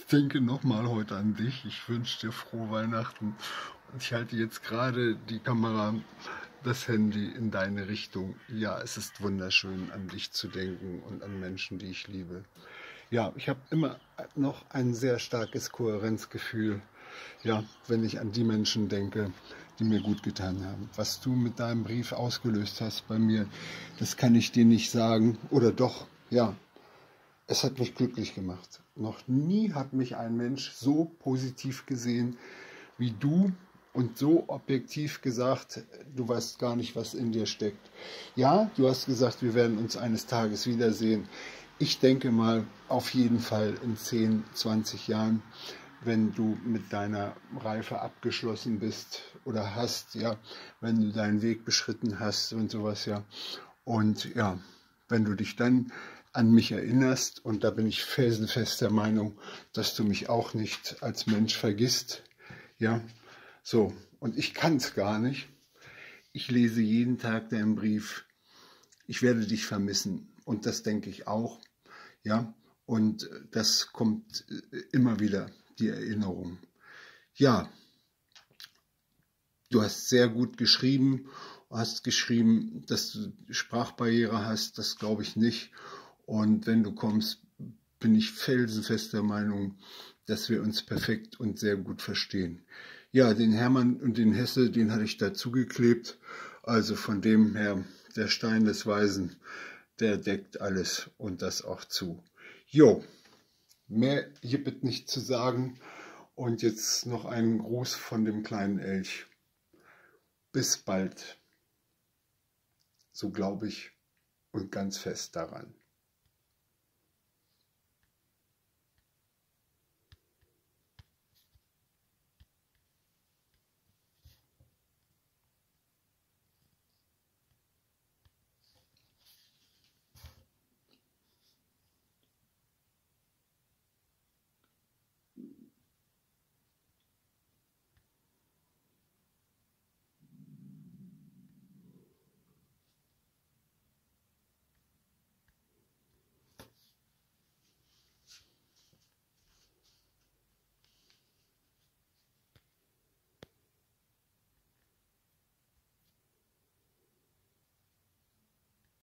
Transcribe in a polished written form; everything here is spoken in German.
denke nochmal heute an dich. Ich wünsche dir frohe Weihnachten. Und ich halte jetzt gerade die Kamera, das Handy in deine Richtung. Ja, es ist wunderschön, an dich zu denken und an Menschen, die ich liebe. Ja, ich habe immer noch ein sehr starkes Kohärenzgefühl, ja, wenn ich an die Menschen denke, die mir gut getan haben. Was du mit deinem Brief ausgelöst hast bei mir, das kann ich dir nicht sagen. Oder doch, ja, es hat mich glücklich gemacht. Noch nie hat mich ein Mensch so positiv gesehen wie du und so objektiv gesagt, du weißt gar nicht, was in dir steckt. Ja, du hast gesagt, wir werden uns eines Tages wiedersehen. Ich denke mal, auf jeden Fall in 10, 20 Jahren, wenn du mit deiner Reife abgeschlossen bist oder hast, ja, wenn du deinen Weg beschritten hast und sowas, ja. Und ja, wenn du dich dann an mich erinnerst, und da bin ich felsenfest der Meinung, dass du mich auch nicht als Mensch vergisst, ja, so, und ich kann es gar nicht. Ich lese jeden Tag deinen Brief. Ich werde dich vermissen und das denke ich auch, ja, und das kommt immer wieder, die Erinnerung. Ja, du hast sehr gut geschrieben, hast geschrieben, dass du Sprachbarriere hast, das glaube ich nicht. Und wenn du kommst, bin ich felsenfest der Meinung, dass wir uns perfekt und sehr gut verstehen. Ja, den Hermann und den Hesse, den hatte ich dazu geklebt. Also von dem her, der Stein des Weisen, der deckt alles und das auch zu. Jo, mehr gibt es nicht zu sagen. Und jetzt noch einen Gruß von dem kleinen Elch. Bis bald. So glaube ich und ganz fest daran.